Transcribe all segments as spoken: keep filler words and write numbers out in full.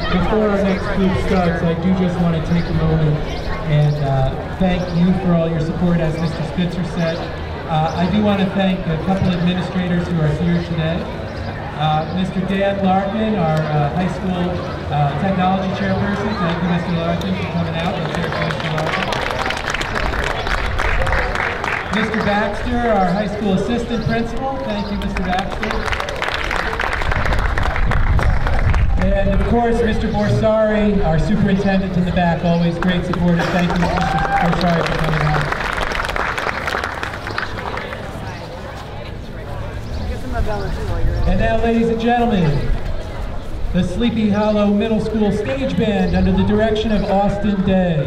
before our next group starts, I do just want to take a moment and uh, thank you for all your support, as Mister Spitzer said. Uh, I do want to thank a couple administrators who are here today. Uh, Mister Dan Larkin, our uh, high school uh, technology chairperson. Thank you, Mister Larkin, for coming out. Let's hear it for Mister Larkin. Mister Baxter, our high school assistant principal. Thank you, Mister Baxter. And of course, Mister Borsari, our superintendent in the back, always great supporter. Thank you, Mister Borsari, for coming out. And now, ladies and gentlemen, the Sleepy Hollow Middle School Stage Band under the direction of Austin Day.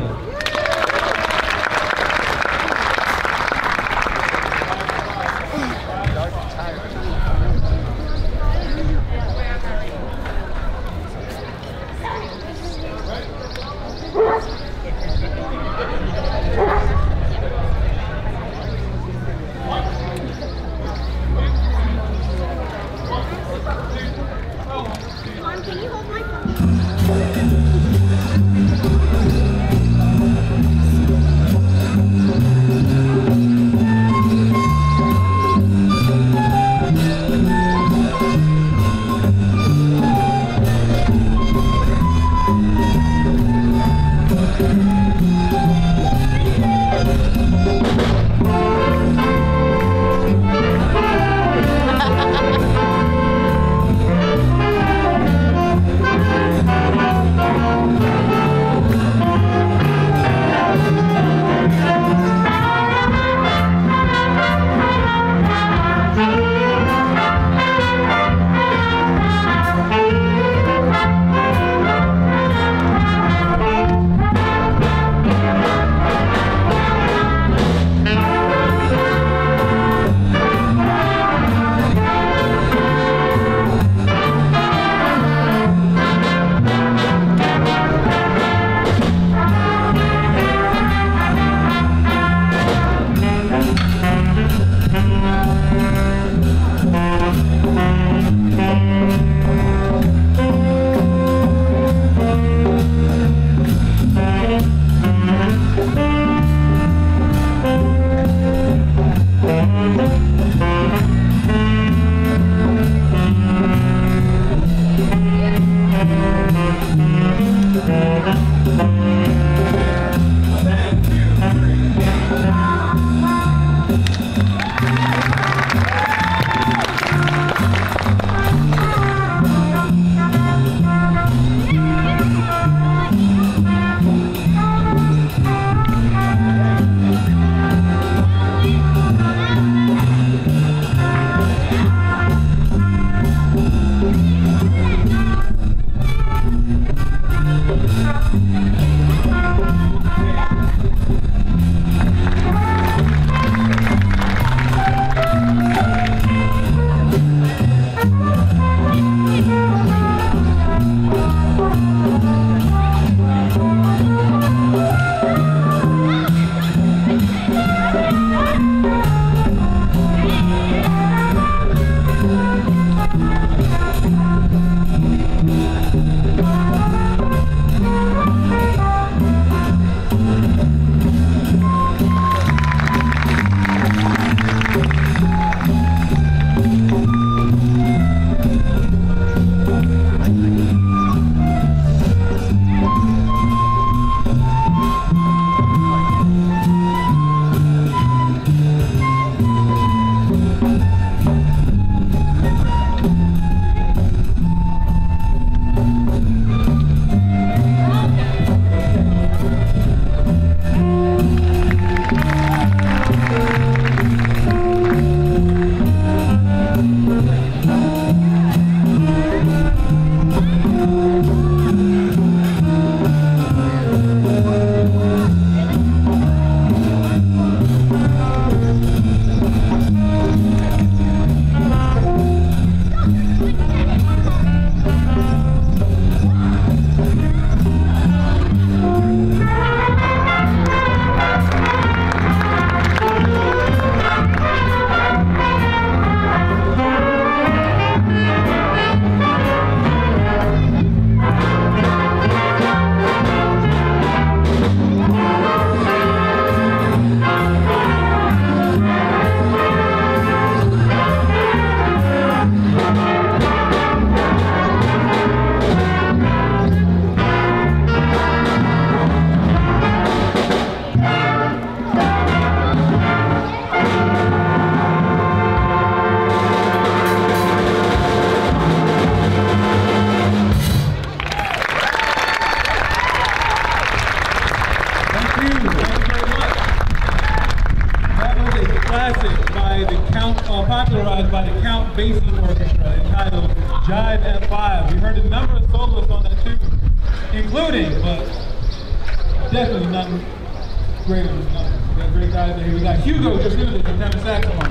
including, but definitely nothing greater than nothing. We got great guys in here. We got Hugo Jasinovich on tenor saxophone.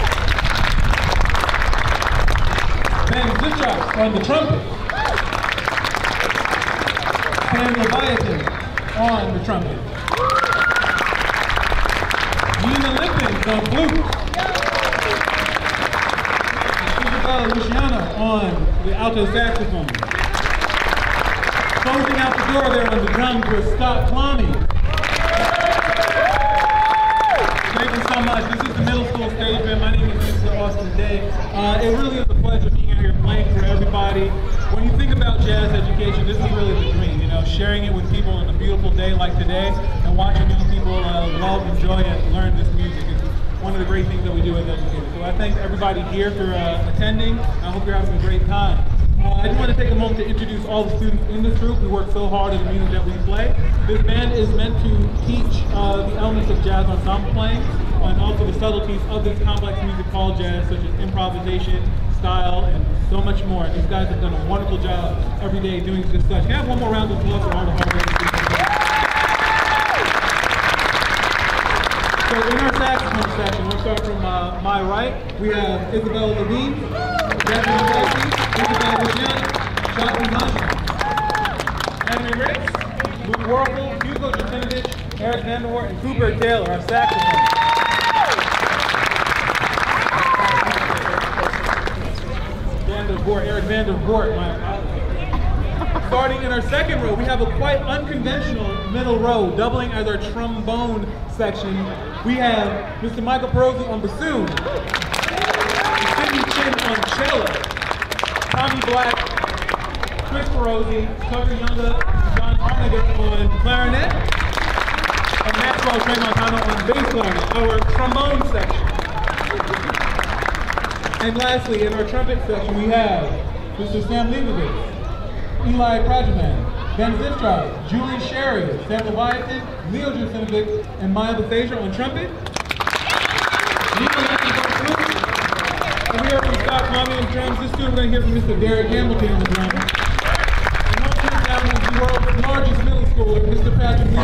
Ben Zitrop on the trumpet. And Leviathan on the trumpet. Nina Lippens on flute. Isabella Luciano on the alto saxophone. Closing out the door there on the drums was Scott Plommy. Thank you so much. This is the middle school stage band. My name is Mister Austin Day. Uh, it really is a pleasure being out here playing for everybody. When you think about jazz education, this is really the dream, you know, sharing it with people on a beautiful day like today and watching young people uh, love, enjoy, and learn this music is one of the great things that we do as educators. So I thank everybody here for uh, attending. I hope you're having a great time. Uh, I just want to take a moment to introduce all the students in this group. We work so hard at the music that we play. This band is meant to teach uh, the elements of jazz ensemble playing and also the subtleties of this complex music called jazz, such as improvisation, style, and so much more. These guys have done a wonderful job every day doing just such. Can I have one more round of applause for all the hard work? So in our saxophone section, we'll start from uh, my right. We have Isabella Levine, Jasmine Tracy, Isabella Luciano, Shotgun Hunter, Henry Ricks, Luke Warple, Hugo Jasinovich, Eric Vanderwort, and Cooper Taylor, our saxophone. Eric Vanderwort, my apologies. Starting in our second row, we have a quite unconventional middle row, doubling as our trombone section. We have Mister Michael Perozzi on bassoon, Sidney Chin on cello, Tommy Black, Chris Perozzi, Tucker Younga, John Arniger on clarinet, and Maxwell Tramontano on bass clarinet, our trombone section. And lastly, in our trumpet section, we have Mister Sam Leibovitz, Eli Prajaman, Ben Zistrov, Julian Sherry, Sam Leviathan, Leo Jasinovich, and Maya Bethasia on trumpet. And we are from Scott Plommy on drums. This student we're going to hear from Mister Derek Hamilton on the drums. And hopefully down is the world's largest middle schooler, Mister Patrick Lee.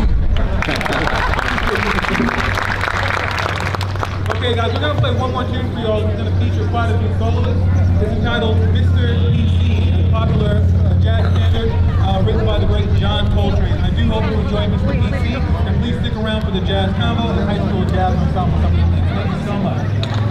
Okay guys, we're going to play one more tune for y'all. We're going to feature quite a few soloists. It's entitled Mister P C, a popular uh, jazz standard uh, written by the great John Coltrane. I do hope you enjoy Mister P C, and please stick around for the jazz combo and high school jazz ensemble. Thank you so much.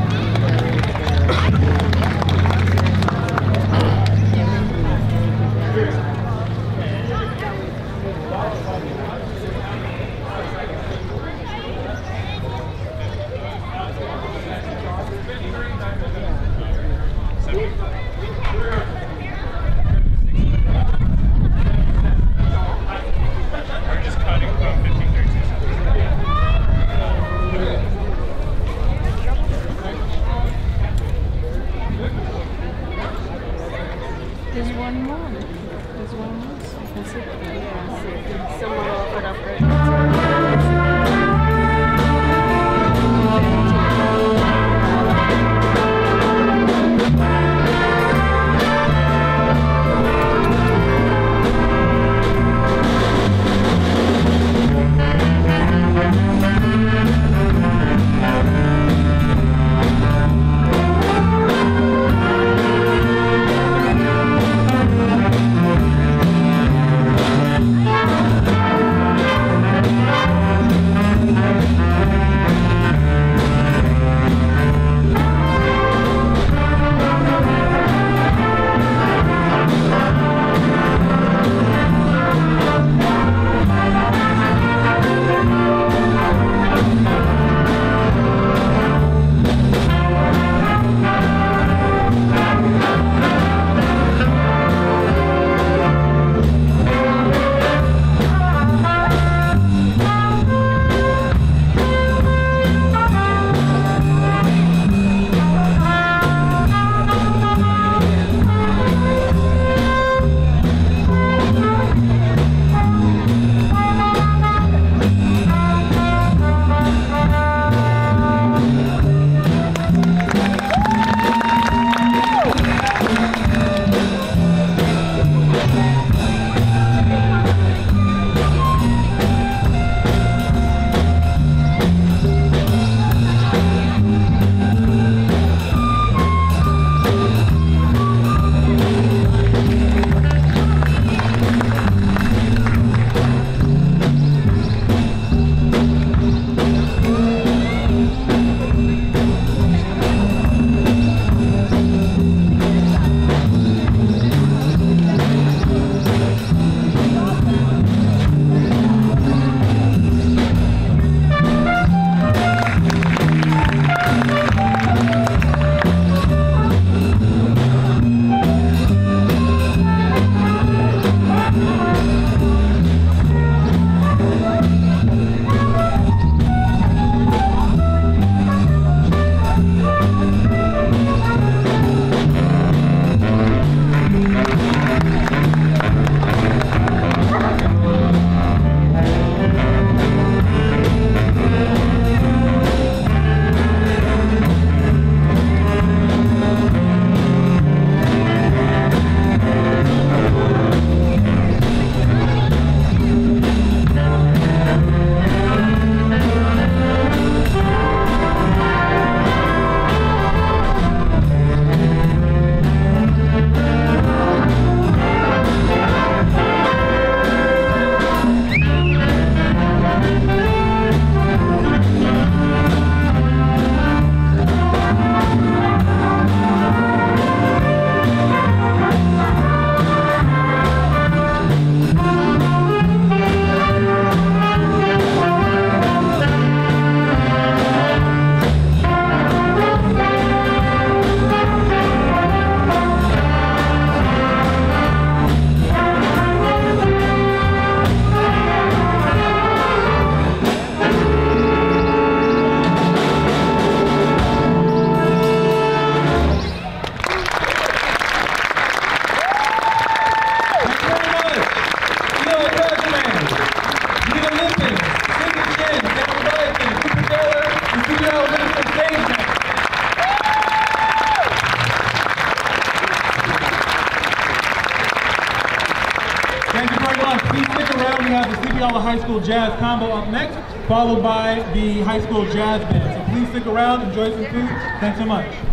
There's one more. There's one more. That's it. Yeah, someone offered up right now. please stick around. We have the Sleepy Hollow High School Jazz Combo up next, followed by the High School Jazz Band. So please stick around, enjoy some food. Thanks so much.